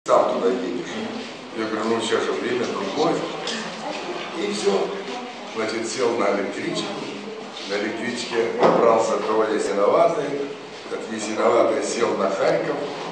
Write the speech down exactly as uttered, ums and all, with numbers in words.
сам туда едешь. Я говорю, ну сейчас же время другое. И все. Значит, сел на электричку. На электричке добрался до Ясиноватой. От Ясиноватой сел на Харьков.